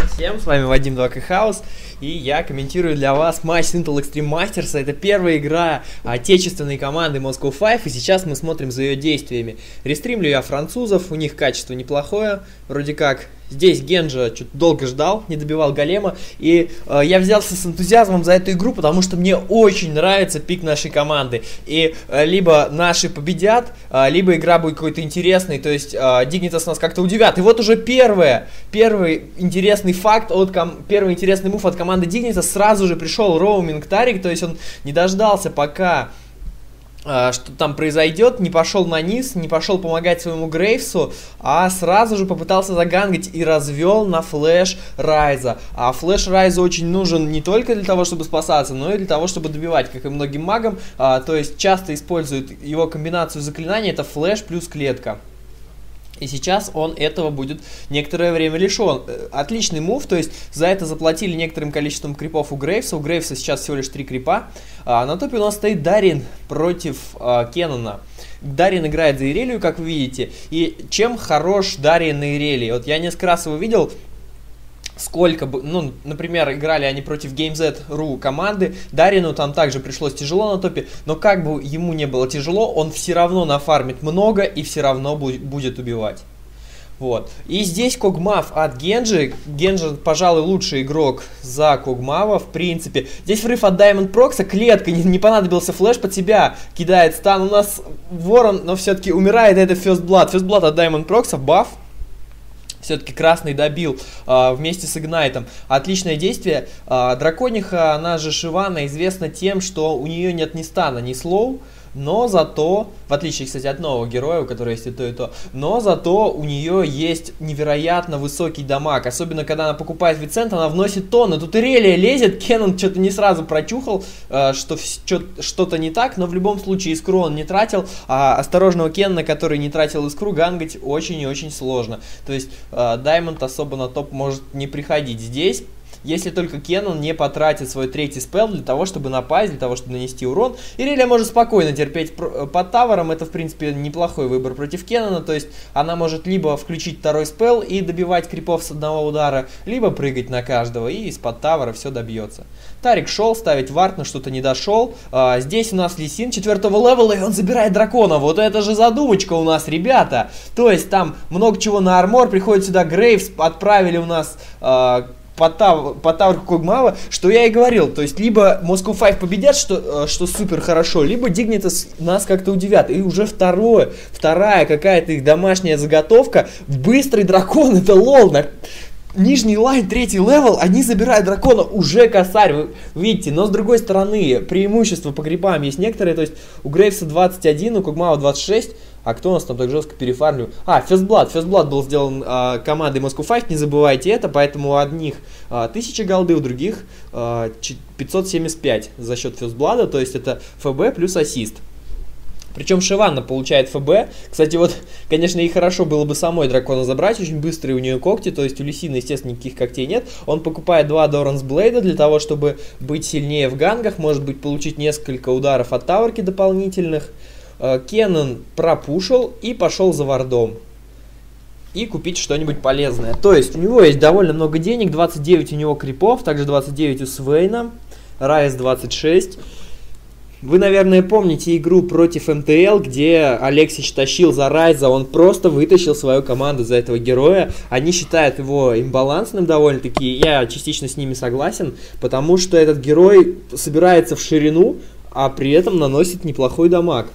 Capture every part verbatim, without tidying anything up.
всем, с вами Вадим два кей Хаус, и я комментирую для вас матч с Intel Extreme Masters. Это первая игра отечественной команды Moscow Five, и сейчас мы смотрим за ее действиями. Рестримлю я французов, у них качество неплохое, вроде как. Здесь Генджа чуть долго ждал, не добивал голема, и э, я взялся с энтузиазмом за эту игру, потому что мне очень нравится пик нашей команды. И э, либо наши победят, э, либо игра будет какой-то интересной, то есть э, Dignitas нас как-то удивят. И вот уже первое, первый интересный факт, от ком- первый интересный мув от команды Dignitas, сразу же пришел роуминг Тарик, то есть он не дождался пока... что там произойдет, не пошел на низ, не пошел помогать своему Грейвсу, а сразу же попытался загангать и развел на флэш Райза. А флэш Райза очень нужен не только для того, чтобы спасаться, но и для того, чтобы добивать, как и многим магам. А, то есть часто используют его комбинацию заклинаний, это флэш плюс клетка. И сейчас он этого будет некоторое время лишен. Отличный мув, то есть за это заплатили некоторым количеством крипов у Грейвса. У Грейвса сейчас всего лишь три крипа. А на топе у нас стоит Дарин против а, Кеннона. Дарин играет за Ирелию, как вы видите. И чем хорош Дарин на Ирелии? Вот я несколько раз его видел. Сколько бы, ну, например, играли они против GameZ точка ру команды, Дарину там также пришлось тяжело на топе, но как бы ему не было тяжело, он все равно нафармит много и все равно бу- будет убивать. Вот. И здесь Когмав от Генджи. Генджи, пожалуй, лучший игрок за Когмава, в принципе. Здесь врыв от Diamond Prox'a, клетка, не, не понадобился флэш, под себя кидает стан. У нас Ворон, но все-таки умирает, это First Blood. First Blood от Diamond Prox'a, баф. Все-таки красный добил а, вместе с Игнайтом. Отличное действие. А, Дракониха, она же Шивана, известна тем, что у нее нет ни стана, ни слоу. Но зато, в отличие, кстати, от нового героя, у которого есть и то, и то, но зато у нее есть невероятно высокий дамаг. Особенно, когда она покупает Вицент, она вносит тонны. Тут Ирелия лезет, Кеннон что-то не сразу прочухал, э, что что-то не так, но в любом случае искру он не тратил. А осторожного Кеннона, который не тратил искру, гангать очень и очень сложно. То есть, Даймонд особо на топ может не приходить здесь. Если только Кеннон не потратит свой третий спелл для того, чтобы напасть, для того, чтобы нанести урон. Ирелия может спокойно терпеть под тавером. Это, в принципе, неплохой выбор против Кеннона. То есть она может либо включить второй спелл и добивать крипов с одного удара, либо прыгать на каждого и из-под тавера все добьется. Тарик шел, ставить вард, но что-то не дошел. А, здесь у нас Ли Син четвертого левела, и он забирает дракона. Вот это же задумочка у нас, ребята. То есть там много чего на армор. Приходит сюда Грейвс, отправили у нас... А, по таверу Когмава, что я и говорил, то есть либо Moscow Five победят, что, что супер хорошо, либо Dignitas нас как-то удивят. И уже второе, вторая какая-то их домашняя заготовка, быстрый дракон, это лол, на нижний лайн, третий левел, они забирают дракона, уже косарь, вы видите, но с другой стороны, преимущество по грибам есть некоторые, то есть у Грейвса двадцать один, у Когмава двадцать шесть. А кто у нас там так жестко перефармил? А, First Blood. First Blood был сделан а, командой Moscow Five, не забывайте это, поэтому у одних а, тысяча голды, у других а, пятьсот семьдесят пять за счет First Blood, то есть это эф бэ плюс ассист. Причем Шиванна получает эф бэ. Кстати, вот, конечно, ей хорошо было бы самой дракона забрать, очень быстрые у нее когти, то есть у Лисины, естественно, никаких когтей нет. Он покупает два Доранс Блейда для того, чтобы быть сильнее в гангах, может быть, получить несколько ударов от таверки дополнительных. Кеннон пропушил и пошел за вардом. И купить что-нибудь полезное. То есть у него есть довольно много денег. двадцать девять у него крипов, также двадцать девять у Свейна. Райс двадцать шесть. Вы, наверное, помните игру против эм тэ эл, где Алексич тащил за Райза. Он просто вытащил свою команду за этого героя. Они считают его имбалансным довольно-таки. Я частично с ними согласен, потому что этот герой собирается в ширину, а при этом наносит неплохой дамаг.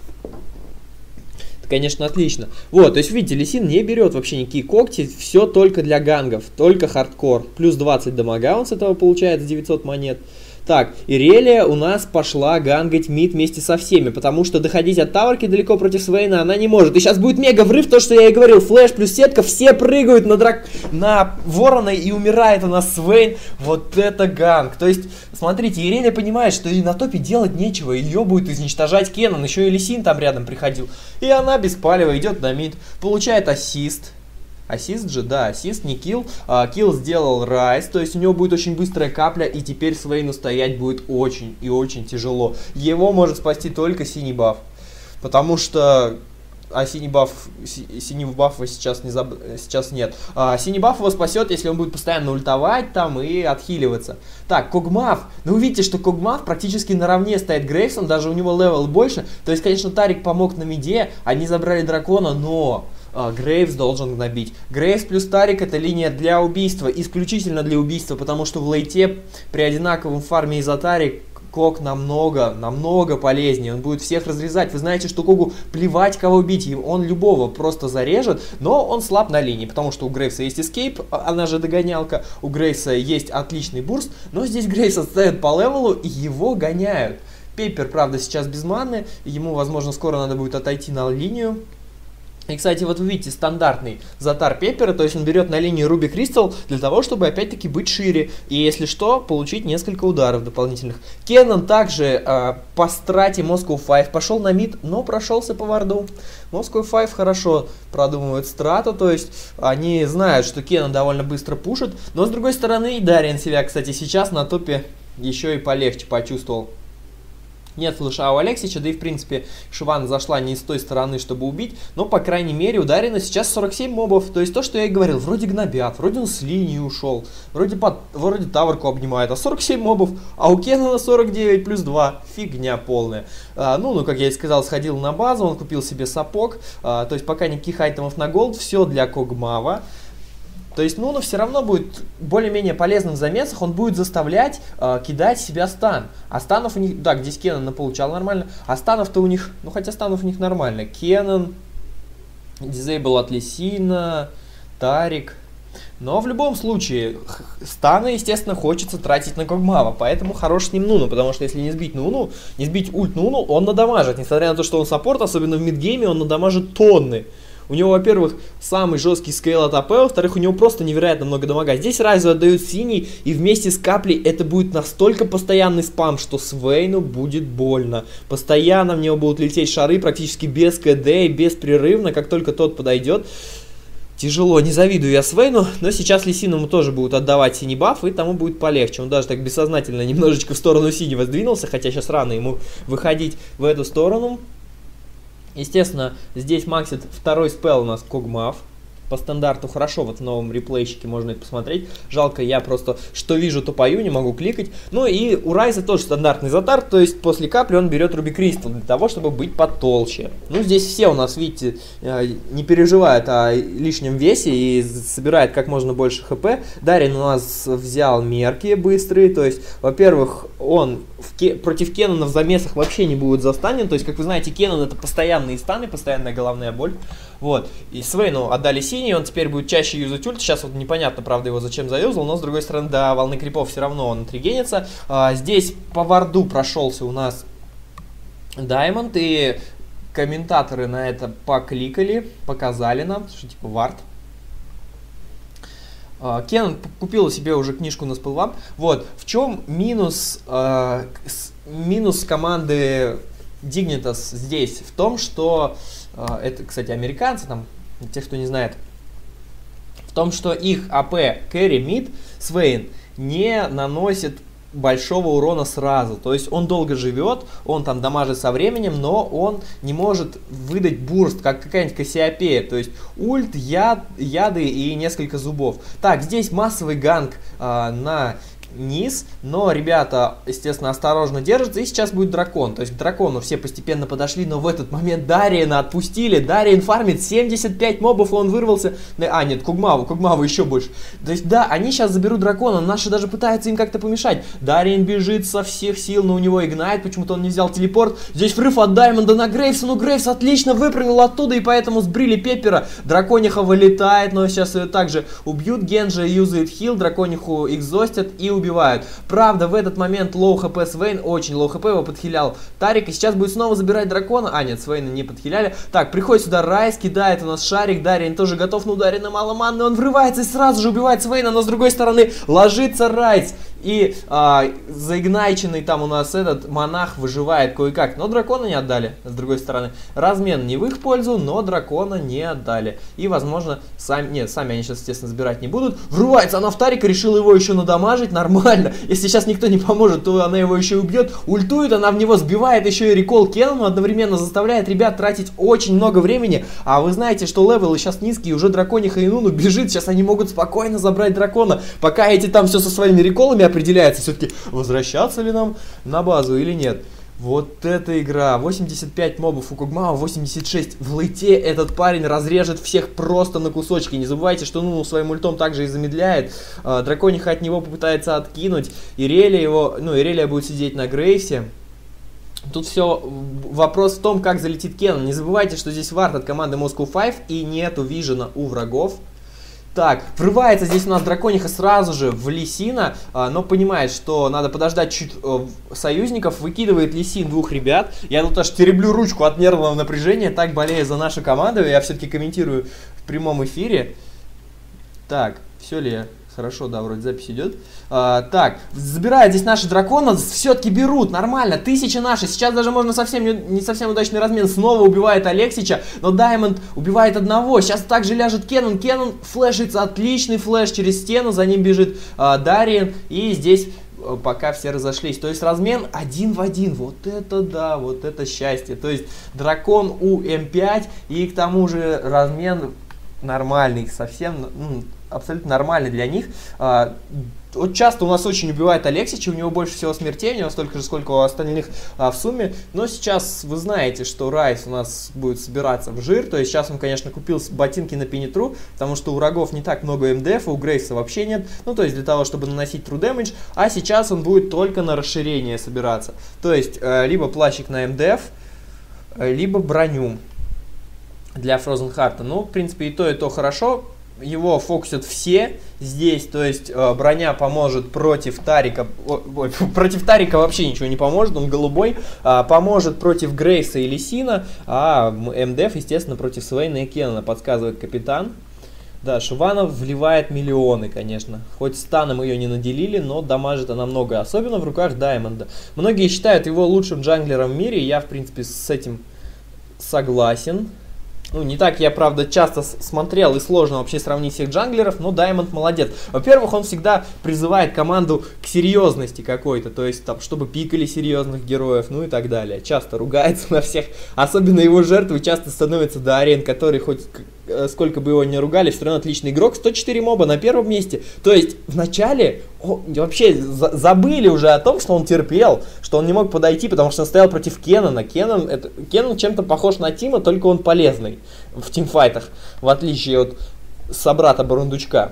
Конечно, отлично. Вот, то есть, видите, Ли Син не берет вообще никакие когти, все только для гангов, только хардкор. Плюс двадцать дамага он с этого получает, с девятьсот монет. Так, Ирелия у нас пошла гангать мид вместе со всеми, потому что доходить от таверки далеко против Свейна она не может. И сейчас будет мега врыв, то, что я и говорил, флэш плюс сетка, все прыгают на, драк... на Ворона, и умирает у нас Свейн. Вот это ганг. То есть, смотрите, Ирелия понимает, что и на топе делать нечего, ее будет изничтожать Кеннон, еще и Ли Син там рядом приходил. И она без палева идет на мид, получает ассист. Ассист же, да, ассист, не килл. А, килл сделал Райс, то есть у него будет очень быстрая капля, и теперь Свейну стоять будет очень и очень тяжело. Его может спасти только синий баф, потому что а синий баф, си, синего бафа сейчас, не заб... сейчас нет. А, синий баф его спасет, если он будет постоянно ультовать там и отхиливаться. Так, Когмав. Ну, вы видите, что Когмав практически наравне стоит Грейвсом, даже у него левел больше. То есть, конечно, Тарик помог на миде, они забрали дракона, но... Грейвс должен набить. Грейвс плюс Тарик — это линия для убийства, исключительно для убийства, потому что в лейте при одинаковом фарме из-за Тарик Ког намного, намного полезнее, он будет всех разрезать. Вы знаете, что Когу плевать, кого бить, он любого просто зарежет, но он слаб на линии, потому что у Грейвса есть эскейп, она же догонялка, у Грейвса есть отличный бурст, но здесь Грейвс отстает по левелу и его гоняют. Пеппер, правда, сейчас без маны, ему, возможно, скоро надо будет отойти на линию. И, кстати, вот вы видите стандартный затар Пеппера, то есть он берет на линию Руби Кристалл для того, чтобы опять-таки быть шире. И, если что, получить несколько ударов дополнительных. Кеннон также э, по страте Moscow Five пошел на мид, но прошелся по варду. Moscow Five хорошо продумывает страту, то есть они знают, что Кеннон довольно быстро пушит. Но, с другой стороны, и Дариан себя, кстати, сейчас на топе еще и полегче почувствовал. Нет флеша у Алексича, да и в принципе Шивана зашла не с той стороны, чтобы убить, но по крайней мере у Дарина сейчас сорок семь мобов, то есть то, что я и говорил, вроде гнобят, вроде он с линии ушел, вроде, под, вроде таверку обнимает, а сорок семь мобов, а у Кеннона сорок девять плюс два, фигня полная. А, ну, ну, как я и сказал, сходил на базу, он купил себе сапог, а, то есть пока никаких айтемов на голд, все для Когмава. То есть Нуну все равно будет более-менее полезным в замесах, он будет заставлять э, кидать себя стан. А станов у них, да, здесь Кеннон получал нормально, а станов-то у них, ну хотя станов у них нормально. Кеннон, Дизейбл от Лисина, Тарик. Но в любом случае, станы, естественно, хочется тратить на Когмава, поэтому хорош с ним Нуну, потому что если не сбить Нуну, не сбить ульт Нуну, он надамажит. Несмотря на то, что он саппорт, особенно в мидгейме, он надамажит тонны. У него, во-первых, самый жесткий скейл от АП, во-вторых, у него просто невероятно много дамага. Здесь Райзу отдают синий, и вместе с каплей это будет настолько постоянный спам, что Свейну будет больно. Постоянно в него будут лететь шары, практически без КД и беспрерывно, как только тот подойдет. Тяжело, не завидую я Свейну, но сейчас Лисиному тоже будут отдавать синий баф, и тому будет полегче. Он даже так бессознательно немножечко в сторону синего сдвинулся, хотя сейчас рано ему выходить в эту сторону. Естественно, здесь максит второй спел у нас Когмав. По стандарту хорошо, вот в новом реплейщике можно это посмотреть. Жалко, я просто что вижу, то пою, не могу кликать. Ну и у Райза тоже стандартный затар, то есть после капли он берет Руби Кристалл для того, чтобы быть потолще. Ну здесь все у нас, видите, не переживают о лишнем весе и собирает как можно больше хп. Дарин у нас взял мерки быстрые, то есть, во-первых, он в ке против Кеннона в замесах вообще не будет застанен. То есть, как вы знаете, Кеннон это постоянные станы, постоянная головная боль. Вот, и Свейну отдали синий, он теперь будет чаще юзать ульт. Сейчас вот непонятно, правда, его зачем заюзал, но с другой стороны, до волны крипов все равно он отрегенится. А, здесь по варду прошелся у нас Даймонд, и комментаторы на это покликали, показали нам, что типа вард. А, Кеннон купил себе уже книжку на спелвам. Вот, в чем минус, а, с, минус команды Dignitas здесь? В том, что это, кстати, американцы, там, те, кто не знает, в том, что их АП Carry Mid Свейн не наносит большого урона сразу. То есть он долго живет, он там дамажит со временем, но он не может выдать бурст, как какая-нибудь Кассиопея. То есть ульт, яд, яды и несколько зубов. Так, здесь массовый ганг а, на низ, но ребята, естественно, осторожно держатся, и сейчас будет дракон. То есть к дракону все постепенно подошли, но в этот момент Дариена отпустили. Дариен фармит семьдесят пять мобов, он вырвался. А, нет, Когмаву, Когмаву еще больше. То есть, да, они сейчас заберут дракона, наши даже пытаются им как-то помешать. Дариен бежит со всех сил, но у него игнайт, почему-то он не взял телепорт. Здесь врыв от Даймонда на Грейвса, но Грейвс отлично выпрыгнул оттуда, и поэтому сбрили Пеппера. Дракониха вылетает, но сейчас ее также убьют. Генджи юзает хил, дракониху экзостят и убьют. Убивают. Правда, в этот момент лоу хп Свейн, очень лоу хп, его подхилял Тарик, и сейчас будет снова забирать дракона. А, нет, Свейна не подхиляли. Так, приходит сюда Райс, кидает у нас шарик, Дариен тоже готов, но у Дариена мало манны, он врывается и сразу же убивает Свейна, но с другой стороны ложится Райс. И а, заигнайченный там у нас этот монах выживает кое-как. Но дракона не отдали, с другой стороны. Размен не в их пользу, но дракона не отдали. И, возможно, сами... Нет, сами они сейчас, естественно, забирать не будут. Врывается она в Тарика, решила его еще надамажить. Нормально. Если сейчас никто не поможет, то она его еще убьет. Ультует, она в него сбивает еще и рекол Кеннону. Одновременно заставляет ребят тратить очень много времени. А вы знаете, что левелы сейчас низкие. Уже дракониха Инуну бежит. Сейчас они могут спокойно забрать дракона. Пока эти там все со своими реколами определяется, все-таки возвращаться ли нам на базу или нет. Вот эта игра. восемьдесят пять мобов у Ког'Мао, восемьдесят шесть в лейте. Этот парень разрежет всех просто на кусочки. Не забывайте, что ну своим ультом также и замедляет. А, дракониха от него попытается откинуть. Ирелия его, ну Ирелия будет сидеть на Грейсе. Тут все вопрос в том, как залетит Кеннон. Не забывайте, что здесь вард от команды Moscow пять и нету вижена у врагов. Так, врывается здесь у нас дракониха сразу же в Лисина, а, но понимает, что надо подождать чуть а, союзников, выкидывает Лисин двух ребят. Я тут аж тереблю ручку от нервного напряжения, так болею за нашу команду, я все-таки комментирую в прямом эфире. Так, все ли я? Хорошо, да, вроде запись идет. А, так, забирают здесь наши дракона, все-таки берут, нормально, тысяча наши. Сейчас даже можно совсем не, не совсем удачный размен, снова убивает Алексича, но Даймонд убивает одного. Сейчас также ляжет Кеннон, Кеннон флешится, отличный флеш через стену, за ним бежит а, Дариен, и здесь а, пока все разошлись. То есть размен один в один, вот это да, вот это счастье. То есть дракон у эм пять, и к тому же размен нормальный, совсем... Ну, абсолютно нормальный для них. А, вот часто у нас очень убивает Алексича, у него больше всего смертей, у него столько же, сколько у остальных а, в сумме. Но сейчас вы знаете, что Райс у нас будет собираться в жир. То есть сейчас он, конечно, купил ботинки на пенетру, потому что у врагов не так много эм дэ эф, у Грейса вообще нет. Ну, то есть для того, чтобы наносить true damage. А сейчас он будет только на расширение собираться. То есть э, либо плащик на эм дэ эф, э, либо броню для Frozen Heart. Ну, в принципе, и то, и то хорошо. Его фокусят все здесь, то есть э, броня поможет против Тарика, ой, против Тарика вообще ничего не поможет, он голубой, э, поможет против Грейса и Лисина, а эм дэ эф, естественно, против Свейна и Кеннона, подсказывает капитан. Да, Шивана вливает миллионы, конечно, хоть станом ее не наделили, но дамажит она много, особенно в руках Даймонда. Многие считают его лучшим джанглером в мире, и я, в принципе, с этим согласен. Ну, не так я, правда, часто смотрел и сложно вообще сравнить всех джанглеров, но Даймонд молодец. Во-первых, он всегда призывает команду к серьезности какой-то, то есть, там, чтобы пикали серьезных героев, ну и так далее. Часто ругается на всех, особенно его жертвой часто становится Дариен, который хоть сколько бы его ни ругали, все равно отличный игрок. сто четыре моба на первом месте. То есть, вначале о, вообще за забыли уже о том, что он терпел, что он не мог подойти, потому что он стоял против Кеннона. Кеннон, это, Кеннон чем-то похож на Тима, только он полезный в тимфайтах, в отличие от собрата Бурундучка.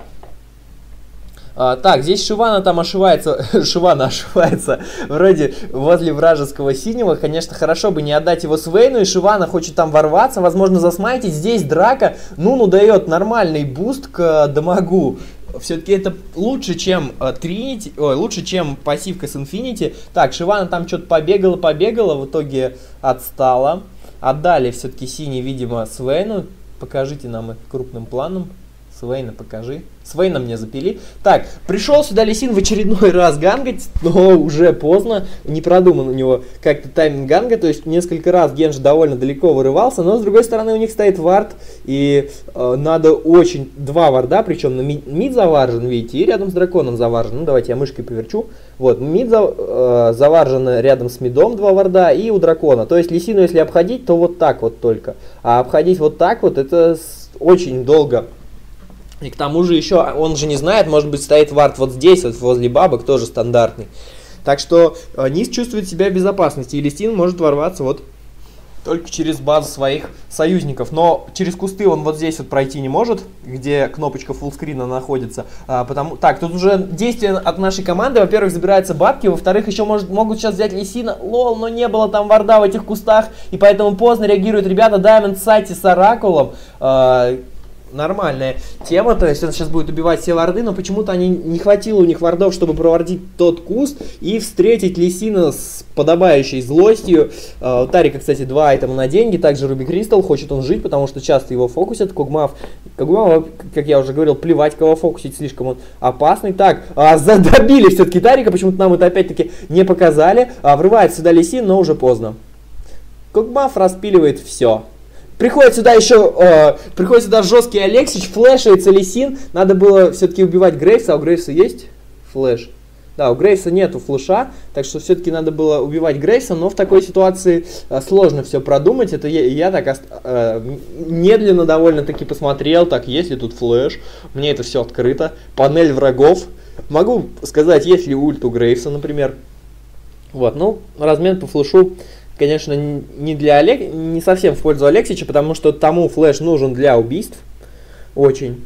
А, так, здесь Шивана там ошивается, Шивана ошивается вроде возле вражеского синего. Конечно, хорошо бы не отдать его Свейну, и Шивана хочет там ворваться, возможно засмайтить. Здесь драка, Нуну дает нормальный буст к дамагу. Все-таки это лучше, чем Тринити, ой, лучше, чем пассивка с Инфинити. Так, Шивана там что-то побегала, побегала, в итоге отстала. Отдали все-таки синий, видимо, Свейну. Покажите нам их крупным планом. Свейна покажи. Свейна мне запили. Так, пришел сюда Лисин в очередной раз гангать, но уже поздно. Не продуман у него как-то тайминг ганга. То есть несколько раз Генж довольно далеко вырывался. Но с другой стороны у них стоит вард. И э, надо очень... Два варда, причем на мид, мид заваржен, видите, и рядом с драконом заваржен. Ну давайте я мышкой поверчу. Вот, мид за, э, заваржен рядом с мидом два варда и у дракона. То есть Лисину если обходить, то вот так вот только. А обходить вот так вот, это очень долго. И к тому же еще, он же не знает, может быть стоит вард вот здесь, вот возле бабок, тоже стандартный. Так что э, Низ чувствует себя в безопасности, и Лисин может ворваться вот только через базу своих союзников. Но через кусты он вот здесь вот пройти не может, где кнопочка фуллскрина находится. А, потому... Так, тут уже действие от нашей команды. Во-первых, забираются бабки, во-вторых, еще может, могут сейчас взять Лисина. Лол, но не было там варда в этих кустах, и поэтому поздно реагируют ребята. Даймонд Сати с Оракулом. А, нормальная тема, то есть он сейчас будет убивать все варды, но почему-то они не хватило у них вардов, чтобы провардить тот куст и встретить Лисина с подобающей злостью. Uh, у Тарика, кстати, два айтема на деньги, также Руби Кристалл, хочет он жить, потому что часто его фокусят. Когмав, Когмав, как я уже говорил, плевать, кого фокусить, слишком он опасный. Так, uh, задобили все-таки Тарика, почему-то нам это опять-таки не показали. Uh, врывается сюда Лисин, но уже поздно. Когмав распиливает все. Приходит сюда еще, э, приходит сюда жесткий Алексич, флешается Лисин. Надо было все-таки убивать Грейвса, а у Грейвса есть флеш? Да, у Грейвса нету флеша, так что все-таки надо было убивать Грейвса, но в такой ситуации э, сложно все продумать. Это я, я так э, медленно довольно-таки посмотрел, так, есть ли тут флеш, мне это все открыто, панель врагов. Могу сказать, есть ли ульт у Грейвса, например. Вот, ну, размен по флешу, конечно, не для Олег... не совсем в пользу Алексича, потому что тому флеш нужен для убийств. Очень.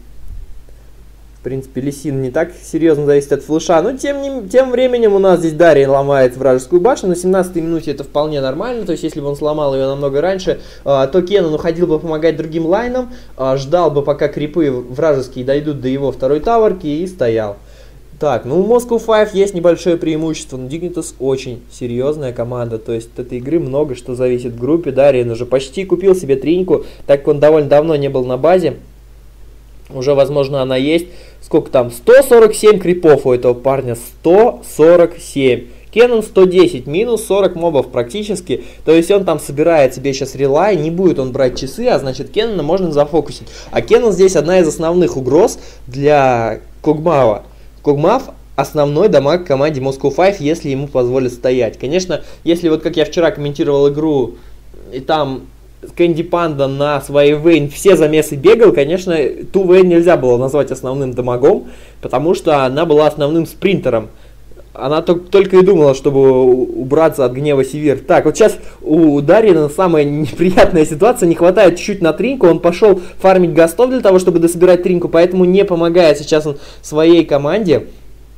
В принципе, Лисин не так серьезно зависит от флеша. Но тем, не... тем временем у нас здесь Дарья ломает вражескую башню. На семнадцатой минуте это вполне нормально. То есть, если бы он сломал ее намного раньше, то Кеннон уходил бы помогать другим лайнам. Ждал бы, пока крипы вражеские дойдут до его второй таварки и стоял. Так, ну у Moscow Five есть небольшое преимущество, но Dignitas очень серьезная команда, то есть от этой игры много что зависит в группе. Дарьян уже почти купил себе триньку, так как он довольно давно не был на базе, уже возможно она есть. Сколько там? сто сорок семь крипов у этого парня, сто сорок семь. Кеннон сто десять, минус сорок мобов практически, то есть он там собирает себе сейчас релай, не будет он брать часы, а значит Кеннона можно зафокусить. А Кеннон здесь одна из основных угроз для Когмава. Когмав основной дамаг в команде Moscow Five, если ему позволят стоять. Конечно, если вот как я вчера комментировал игру, и там Кэнди Панда на своей Вейн все замесы бегал, конечно, ту Вейн нельзя было назвать основным дамагом, потому что она была основным спринтером. Она только и думала, чтобы убраться от гнева Севир. Так, вот сейчас у Дарьина самая неприятная ситуация. Не хватает чуть-чуть на тринку. Он пошел фармить гастов для того, чтобы дособирать тринку. Поэтому не помогает сейчас он своей команде.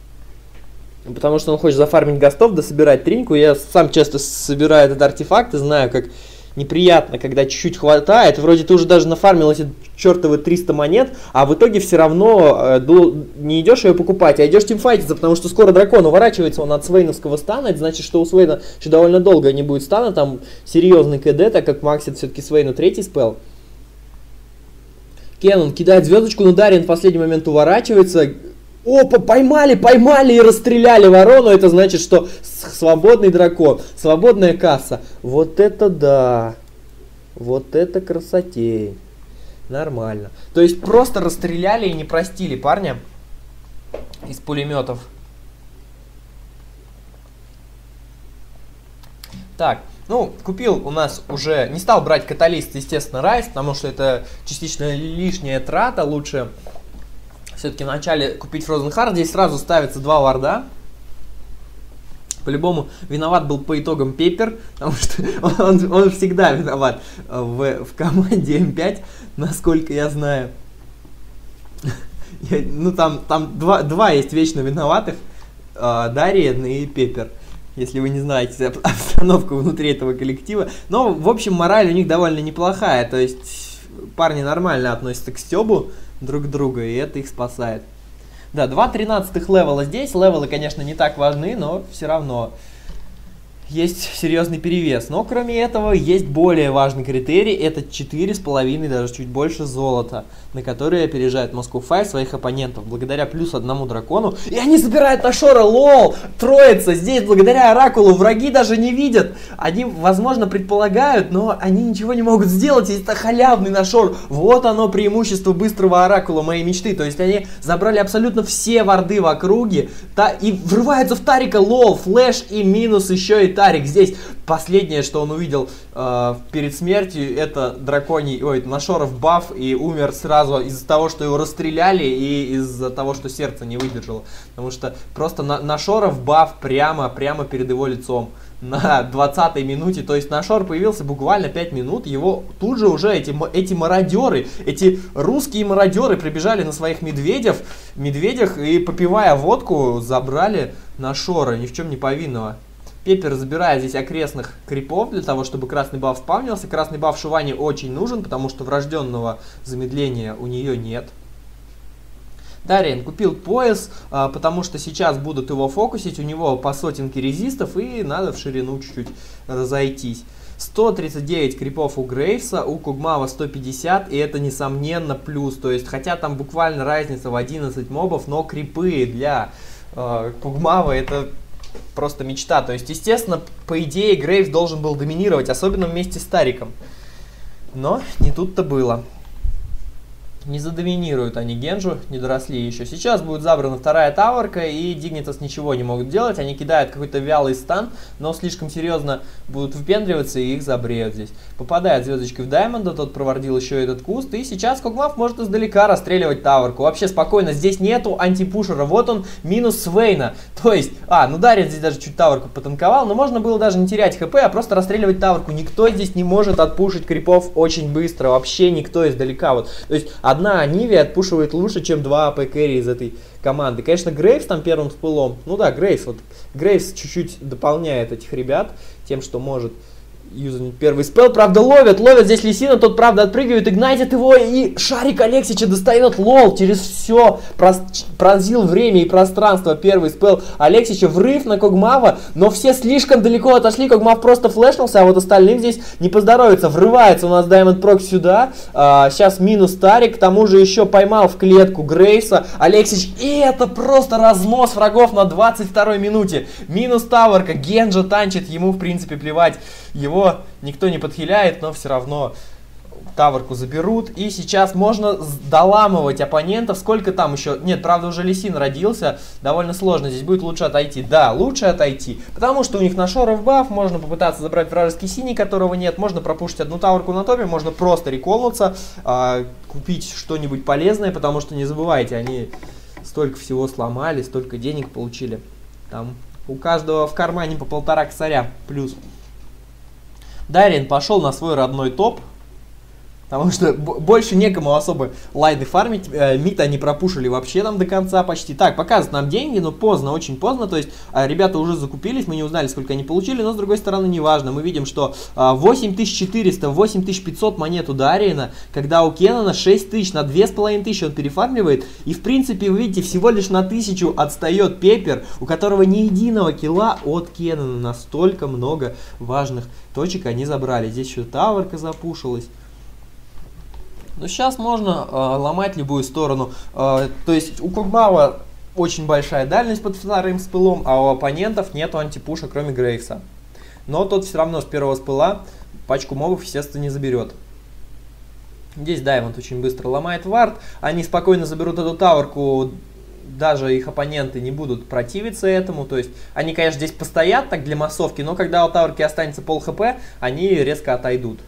Потому что он хочет зафармить гастов, дособирать тринку. Я сам часто собираю этот артефакт и знаю, как неприятно, когда чуть-чуть хватает. Вроде ты уже даже нафармил эти чертовы триста монет, а в итоге все равно э, не идешь ее покупать, а идешь тимфайтиться, потому что скоро дракон уворачивается он от свейновского стана. Это значит, что у Свейна еще довольно долго не будет стана, там серьезный КД, так как максит все-таки Свейну третий спел. Кеннон кидает звездочку, но Дарьян в последний момент уворачивается. Опа, поймали, поймали и расстреляли ворону. Это значит, что свободный дракон, свободная касса. Вот это да. Вот это красотень. Нормально. То есть просто расстреляли и не простили парня из пулеметов. Так, ну, купил у нас уже, не стал брать каталист, естественно, Райс, потому что это частично лишняя трата. Лучше все-таки вначале купить Frozen Heart. Здесь сразу ставится два варда. По-любому виноват был по итогам Пеппер, потому что он, он всегда виноват в, в команде эм пять, насколько я знаю. Я, ну там, там два, два есть вечно виноватых, э, Дарьян и Пеппер, если вы не знаете обстановку внутри этого коллектива. Но, в общем, мораль у них довольно неплохая, то есть парни нормально относятся к стебу друг друга, и это их спасает. Да, два тринадцатых левела здесь. Левелы, конечно, не так важны, но все равно есть серьезный перевес. Но кроме этого есть более важный критерий. Это четыре с половиной, даже чуть больше золота, на которые опережает Moscow Five своих оппонентов. Благодаря плюс одному дракону. И они забирают Нашора, лол! Троица здесь благодаря Оракулу. Враги даже не видят. Они, возможно, предполагают, но они ничего не могут сделать. Это халявный Нашор. Вот оно преимущество быстрого Оракула моей мечты. То есть они забрали абсолютно все варды в округе. Та, и врываются в Тарика, лол, флэш и минус еще и Тарик. Здесь последнее, что он увидел э, перед смертью, это драконий, ой, Нашоров баф, и умер сразу из-за того, что его расстреляли, и из-за того, что сердце не выдержало. Потому что просто на, Нашоров баф прямо, прямо перед его лицом на двадцатой минуте. То есть Нашор появился буквально пять минут, его тут же уже эти, эти мародеры, эти русские мародеры прибежали на своих медведев, медведях и, попивая водку, забрали Нашора, ни в чем не повинного. Пеппер забирает здесь окрестных крипов для того, чтобы красный баф спавнился. Красный баф Шиване очень нужен, потому что врожденного замедления у нее нет. Дариен купил пояс, а, потому что сейчас будут его фокусить, у него по сотенке резистов и надо в ширину чуть-чуть разойтись. сто тридцать девять крипов у Грейвса, у Ког'Мава сто пятьдесят, и это несомненно плюс, то есть хотя там буквально разница в одиннадцать мобов, но крипы для э, Ког'Мава это просто мечта, то есть естественно по идее Грейвс должен был доминировать, особенно вместе с Тариком, но не тут-то было. Не задоминируют они Генджу, не доросли еще. Сейчас будет забрана вторая таверка, и Дигнитас ничего не могут делать. Они кидают какой-то вялый стан, но слишком серьезно будут выпендриваться, и их забреют здесь. Попадает звездочкой в Даймонда, тот провардил еще этот куст. И сейчас Ког'Мав может издалека расстреливать таверку. Вообще спокойно, здесь нету антипушера. Вот он, минус Свейна. То есть, а, ну Дариен здесь даже чуть таверку потанковал, но можно было даже не терять хп, а просто расстреливать таверку. Никто здесь не может отпушить крипов очень быстро. Вообще никто издалека. Вот. То есть, одна Ниви отпушивает лучше, чем два АП кэрри из этой команды. Конечно, Грейвс там первым с пылом. Ну да, Грейвс. Вот Грейвс чуть-чуть дополняет этих ребят тем, что может юзануть первый спел. Правда, ловят, ловят здесь Лисина, тот, правда, отпрыгивает, игнайтит его, и шарик Алексича достает, лол, через все пронзил время и пространство первый спел Алексича, врыв на Ког'Мава, но все слишком далеко отошли, Ког'Мав просто флешнулся, а вот остальным здесь не поздоровится. Врывается у нас Diamond Proc сюда, а, сейчас минус Тарик, к тому же еще поймал в клетку Грейвса, Алексич, и это просто разнос врагов на двадцать второй минуте. Минус таверка, Генджа танчит, ему в принципе плевать, его никто не подхиляет, но все равно таверку заберут. И сейчас можно доламывать оппонентов. Сколько там еще? Нет, правда, уже Лисин родился. Довольно сложно. Здесь будет лучше отойти. Да, лучше отойти. Потому что у них на шоров баф. Можно попытаться забрать вражеский синий, которого нет. Можно пропушить одну таверку на топе. Можно просто реколнуться. Э, купить что-нибудь полезное. Потому что не забывайте, они столько всего сломали, столько денег получили. Там у каждого в кармане по полтора косаря плюс. Дариен пошел на свой родной топ, потому что больше некому особо лайды фармить. Э, мид они пропушили вообще там до конца почти. Так, показывают нам деньги, но поздно, очень поздно. То есть э, ребята уже закупились, мы не узнали, сколько они получили, но с другой стороны не важно. Мы видим, что э, восемь тысяч четыреста, восемь тысяч пятьсот монет у Дариена, когда у Кеннона шесть тысяч, на две с половиной тысячи он перефармливает. И в принципе, вы видите, всего лишь на тысячу отстает Пеппер, у которого ни единого килла от Кеннона. Настолько много важных точек они забрали. Здесь еще таверка запушилась. Но сейчас можно э, ломать любую сторону. Э, то есть у Ког'Мава очень большая дальность под вторым спылом, а у оппонентов нету антипуша, кроме Грейвса. Но тот все равно с первого спыла пачку мобов, естественно, не заберет. Здесь Даймонд очень быстро ломает вард. Они спокойно заберут эту таверку. Даже их оппоненты не будут противиться этому. То есть они, конечно, здесь постоят так для массовки, но когда у таверки останется пол хп, они резко отойдут.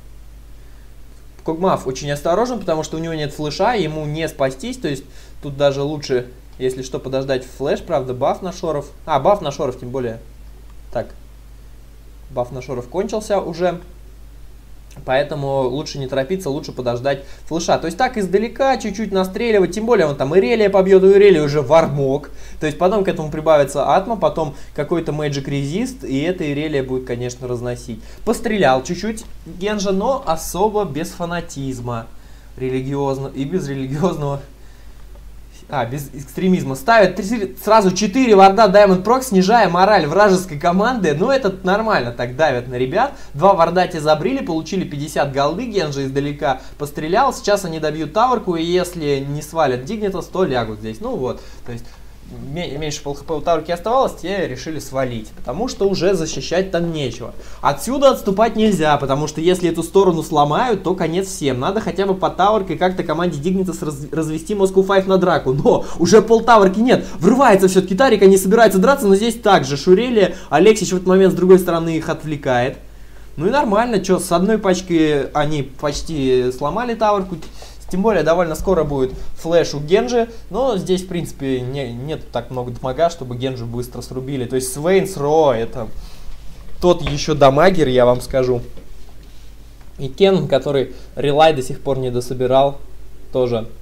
Ког'Мав очень осторожен, потому что у него нет флеша, ему не спастись, то есть тут даже лучше, если что, подождать флеш, правда, баф на шоров. А, баф на шоров, тем более. Так, баф на шоров кончился уже, поэтому лучше не торопиться, лучше подождать флеша. То есть так издалека чуть-чуть настреливать, тем более он там Ирелия побьет, у Ирелии уже вармок. То есть потом к этому прибавится Атма, потом какой-то Magic Resist, и эта Ирелия будет, конечно, разносить. Пострелял чуть-чуть Генджа, но особо без фанатизма религиозного и без религиозного... А, без экстремизма. Ставят три, сразу четыре варда Diamond Proc, снижая мораль вражеской команды. Ну, это нормально так давят на ребят. Два варда те забрили, получили пятьдесят голды. Генджа издалека пострелял. Сейчас они добьют таверку, и если не свалят Дигнитас, то лягут здесь. Ну вот, то есть... меньше пол хп у таверки оставалось, те решили свалить, потому что уже защищать там нечего. Отсюда отступать нельзя, потому что если эту сторону сломают, то конец всем. Надо хотя бы по таверке как-то команде Дигнитас раз, развести Москву пять на драку. Но уже пол таверки нет. Врывается все-таки Тарик, они собираются драться, но здесь также Шурелия. Алексич в этот момент с другой стороны их отвлекает. Ну и нормально, что с одной пачкой они почти сломали таверку. Тем более, довольно скоро будет флеш у Генджи, но здесь, в принципе, не, нет так много дамага, чтобы Генджи быстро срубили. То есть Свейнс Ро, это тот еще дамагер, я вам скажу. И Кеннон, который релай до сих пор не дособирал, тоже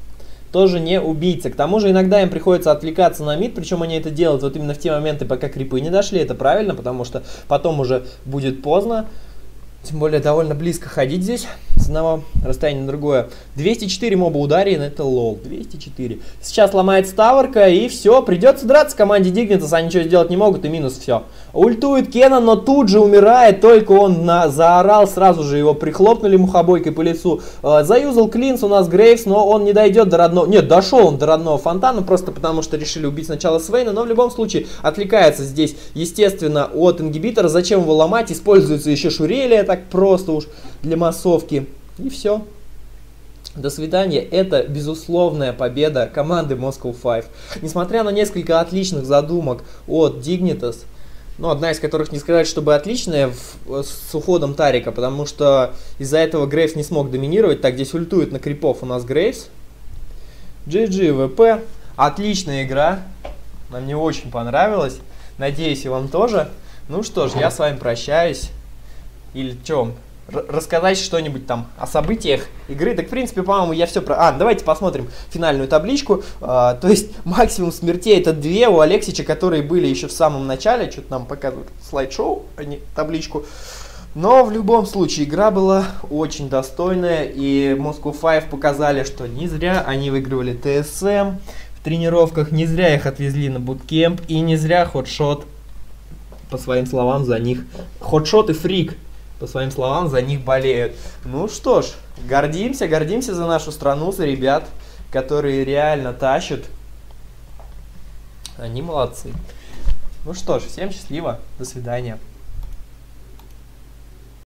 тоже не убийца. К тому же иногда им приходится отвлекаться на мид, причем они это делают вот именно в те моменты, пока крипы не дошли. Это правильно, потому что потом уже будет поздно. Тем более довольно близко ходить здесь с одного расстояния на другое. двести четыре моба ударен, это лол. двести четыре. Сейчас ломается таверка и все. Придется драться команде Dignitas. Они ничего сделать не могут и минус все. Ультует Кеннон, но тут же умирает. Только он на... заорал, сразу же его прихлопнули мухобойкой по лицу. Э, заюзал Клинс у нас Грейвс, но он не дойдет до родного... Нет, дошел он до родного фонтана, просто потому что решили убить сначала Свейна. Но в любом случае отвлекается здесь, естественно, от ингибитора. Зачем его ломать? Используется еще Шурелия, так просто уж для массовки. И все. До свидания. Это безусловная победа команды Moscow Five. Несмотря на несколько отличных задумок от Dignitas, ну, одна из которых не сказать, чтобы отличная в, с уходом Тарика, потому что из-за этого Грейвс не смог доминировать. Так, здесь ультует на крипов у нас Грейвс. джи джи ви пи. Отличная игра. Она мне очень понравилась. Надеюсь, и вам тоже. Ну что ж, я с вами прощаюсь. Или что, рассказать что-нибудь там о событиях игры? Так, в принципе, по-моему, я все про... А, давайте посмотрим финальную табличку. А, то есть, максимум смертей это две у Алексича, которые были еще в самом начале. Что-то нам показывают слайд-шоу, а не табличку. Но в любом случае, игра была очень достойная. И Moscow Five показали, что не зря они выигрывали тэ эс эм в тренировках. Не зря их отвезли на буткемп. И не зря Хотшот, по своим словам, за них... Хотшот и Фрик, по своим словам, за них болеют. Ну что ж, гордимся, гордимся за нашу страну, за ребят, которые реально тащат. Они молодцы. Ну что ж, всем счастливо, до свидания.